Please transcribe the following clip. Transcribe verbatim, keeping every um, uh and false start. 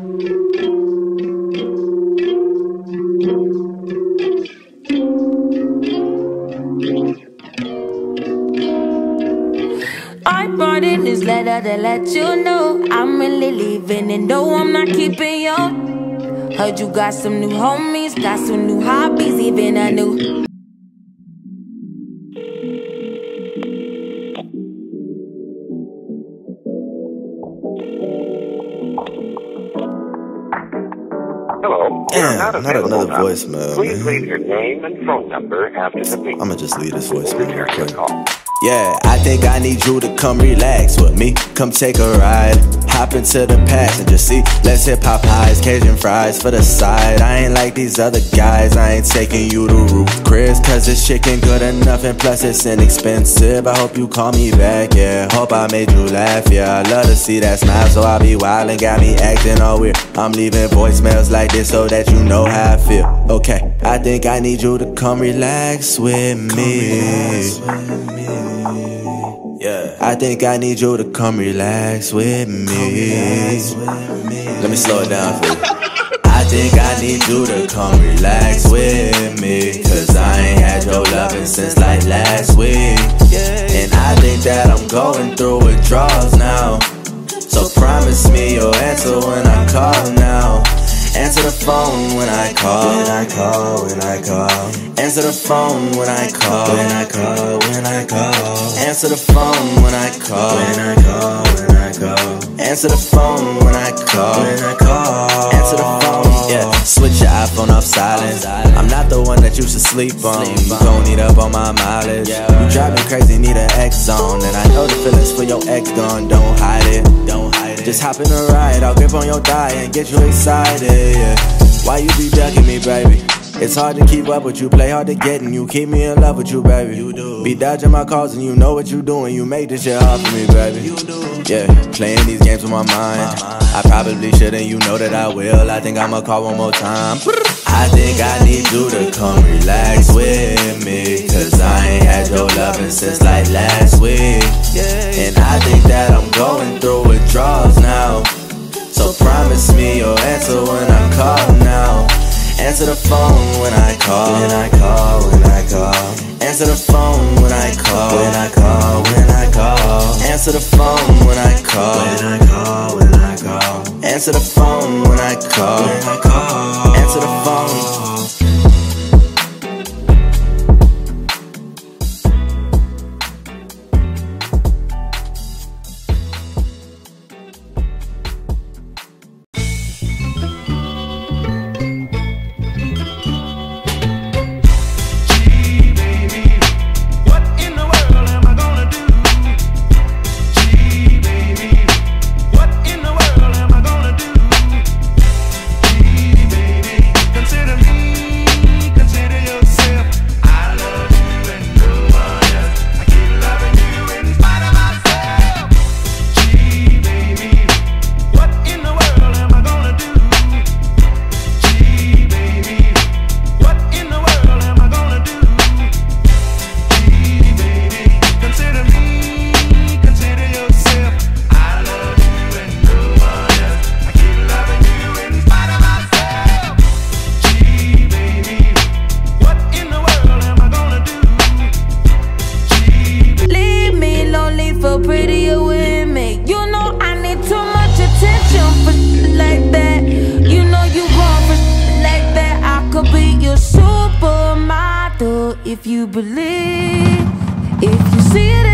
I brought in this letter to let you know I'm really leaving, and no, I'm not keeping you. Heard you got some new homies, got some new hobbies, even a new. Hello. Damn, not, not another now. voicemail. Please man. leave your name and phone number after the beep. I'ma just leave this voicemail real Return your quick. call. Yeah, I think I need you to come relax with me. Come take a ride. Hop into the passenger seat. Let's hit Popeyes, Cajun fries for the side. I ain't like these other guys. I ain't taking you to Ruth Chris, cause this chicken good enough and plus it's inexpensive. I hope you call me back, yeah. Hope I made you laugh, yeah. I love to see that smile, so I be wildin', got me acting all weird. I'm leaving voicemails like this so that you know how I feel. Okay, I think I need you to come relax with me. Come relax with me. Yeah, I think I need you to come relax with me. Relax with me. Let me slow it down for you. I think I need you to come relax with me, cause I ain't had your loving since like last week. And I think that I'm going through withdrawals now. So promise me you'll answer when I call now. Answer the phone when I call. When I call, when I call. Answer the phone when I call. When I call, when I call. Answer the phone when I call. When I call, when I call. Answer the phone when I call. When I call. Answer the phone. Yeah, switch your iPhone off silent. I'm not the one that you should sleep on. You gon' need up on my mileage. You drive me crazy, need an X on. And I know the feelings for your ex gone. Don't hide it. Don't hide it. Just hop in a ride. I'll grip on your thigh and get you excited. Yeah. Why you be ducking me, baby? It's hard to keep up with you, play hard to get, and you keep me in love with you, baby. You do. Be dodging my calls and you know what you doing. You make this shit hard for me, baby. You do. Yeah, playing these games with my mind. I probably shouldn't, you know that I will. I think I'ma call one more time. I think I need you to come relax with me, cause I ain't had your loving since like last week. And I think that I'm going through withdrawals now. So promise me you'll answer when I call now. Answer the phone when I call. When I call, when I call. Answer the phone when I call. When I call, when I call. Answer the phone when I call. When I call, when I call. Answer the phone when I call. When I call. Answer the phone. If you believe, if you see it